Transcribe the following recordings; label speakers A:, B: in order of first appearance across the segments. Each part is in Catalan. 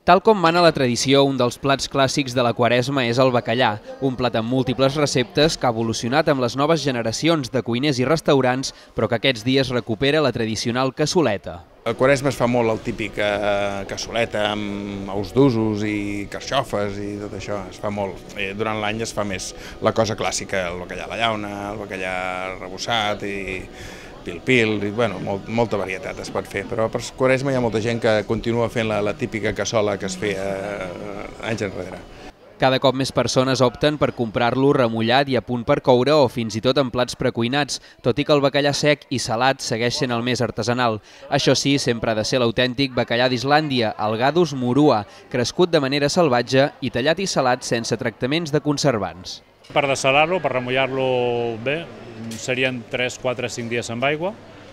A: Tal com mana la tradició, un dels plats clàssics de la Quaresma és el bacallà, un plat amb múltiples receptes que ha evolucionat amb les noves generacions de cuiners i restaurants, però que aquests dies recupera la tradicional cassoleta.
B: A Quaresma es fa molt el típic cassoleta amb ous d'usos i carxofes i tot això, es fa molt. Durant l'any es fa més la cosa clàssica, el bacallà a la llauna, el bacallà arrebossat i pil-pil, i bueno, molta varietat es pot fer, però per Quaresma hi ha molta gent que continua fent la típica cassola que es feia anys enrere.
A: Cada cop més persones opten per comprar-lo remullat i a punt per coure o fins i tot en plats precuinats, tot i que el bacallà sec i salat segueix sent el més artesanal. Això sí, sempre ha de ser l'autèntic bacallà d'Islàndia, el Gadus morua, crescut de manera salvatge i tallat i salat sense tractaments de conservants.
C: Per dessalar-lo, per remullar-lo bé, serien 3, 4, 5 dies amb aigua.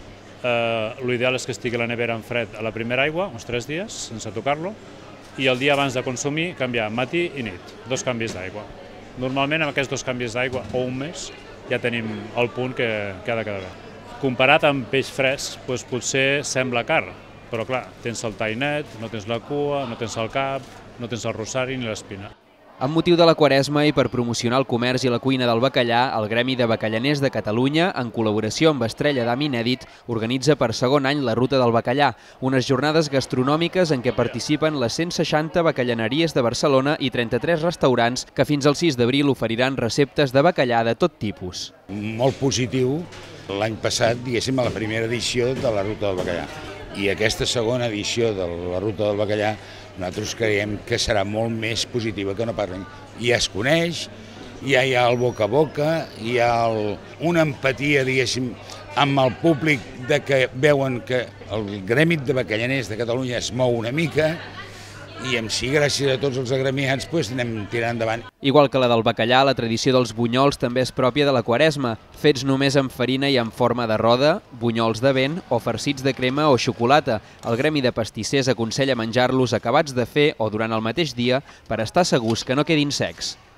C: L'ideal és que estigui a la nevera en fred a la primera aigua, uns 3 dies, sense tocar-lo, i el dia abans de consumir canviar matí i nit, 2 canvis d'aigua. Normalment amb aquests 2 canvis d'aigua o un mes ja tenim el punt que ha de quedar bé. Comparat amb peix fresc, doncs potser sembla car, però clar, tens el tall net, no tens la cua, no tens el cap, no tens el rosari ni l'espina.
A: Amb motiu de la Quaresma i per promocionar el comerç i la cuina del bacallà, el Gremi de Bacallaners de Catalunya, en col·laboració amb Estrella d'Am Inèdit, organitza per segon any la Ruta del Bacallà, unes jornades gastronòmiques en què participen les 160 bacallaneries de Barcelona i 33 restaurants que fins al 6 d'abril oferiran receptes de bacallà de tot tipus.
D: Molt positiu l'any passat, diguéssim, a la primera edició de la Ruta del Bacallà. I aquesta segona edició de la Ruta del Bacallà nosaltres creiem que serà molt més positiva que no parlem. Ja es coneix, ja hi ha el boca a boca, hi ha una empatia, diguéssim, amb el públic de que veuen que el Gremi de Bacallaners de Catalunya es mou una mica i gràcies a tots els agremiats anem tirant endavant.
A: Igual que la del bacallà, la tradició dels bunyols també és pròpia de la Quaresma, fets només amb farina i en forma de roda, bunyols de vent o farcits de crema o xocolata. El Gremi de Pastissers aconsella menjar-los acabats de fer o durant el mateix dia per estar segurs que no quedin secs.